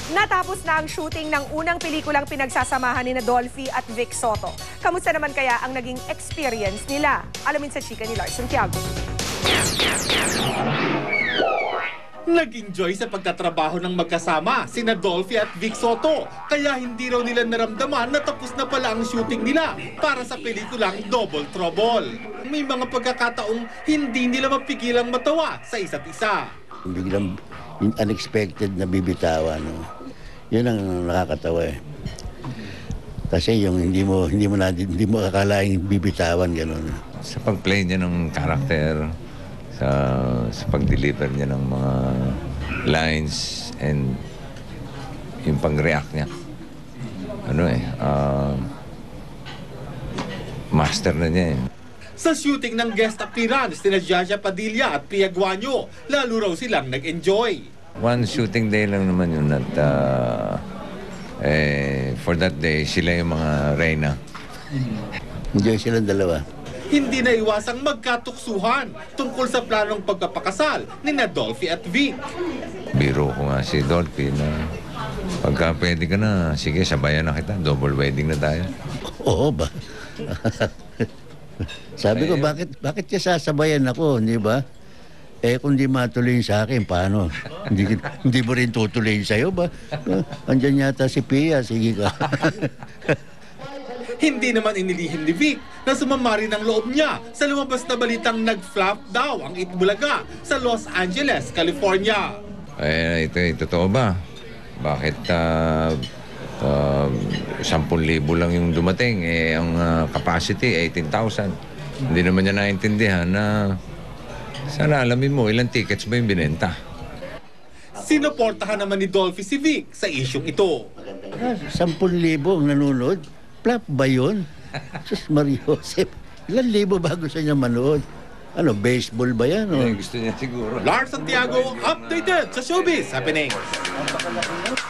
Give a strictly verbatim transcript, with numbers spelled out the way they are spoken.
Natapos na ang shooting ng unang pelikulang pinagsasamahan ni Dolphy at Vic Soto. Kamusta naman kaya ang naging experience nila? Alamin sa chika ni Lars Santiago. Nag-enjoy sa pagtatrabaho ng magkasama sina Dolphy at Vic Soto. Kaya hindi raw nila naramdaman na tapos na pala ang shooting nila para sa pelikulang Double Trouble. May mga pagkakataong hindi nila mapigilang matawa sa isa't isa. Biglang unexpected na bibitawan. No? Yun ang nakakatawa eh. Kasi yung hindi mo hindi mo na, hindi mo akalaing bibitawan gano'n. Sa pag-play niya ng karakter, sa sa pag-deliver niya ng mga lines and yung pag-react niya. Ano eh, uh, master na niya eh. Sa shooting ng guest appearance ni Jaja Padilla at Pia Guanyo, lalo raw silang nag-enjoy. One shooting day lang naman yun at uh, eh, for that day, sila yung mga reyna. Enjoy silang dalawa. Hindi na iwasang magkatuksuhan tungkol sa planong pagpapakasal ni Dolphy at Vic. Biro ko nga si Dolphy na pagka pwede ka na, sige, sabayan na kita, double wedding na tayo. Oo ba? Sabi ko, bakit bakit siya sasabayan ako, hindi ba? Eh, kung di matuloy sa akin, paano? hindi, hindi mo rin tutuloy sa'yo ba? Andyan yata si Pia, sige ka. Hindi naman inilihim ni Vic na sumamari ng loob niya sa lumabas na balitang nag-flop daw ang Itbulaga sa Los Angeles, California. Eh, ito, ito totoo ba? Bakit uh, uh, sampung libo lang yung dumating? Eh, ang uh, capacity, eighteen thousand. Hindi naman niya naintindihan na sana alamin mo, ilang tickets ba yung binenta? Sinuportahan naman ni Dolphy si Vic sa isyong ito. Ah, Sampun libo ang nanonood? Flap ba yun? Sus Maria Josep, ilan libo bago sa niya manood? Ano, baseball ba yan? O? Eh, gusto niya siguro. Lars Santiago, updated sa Showbiz Happenings.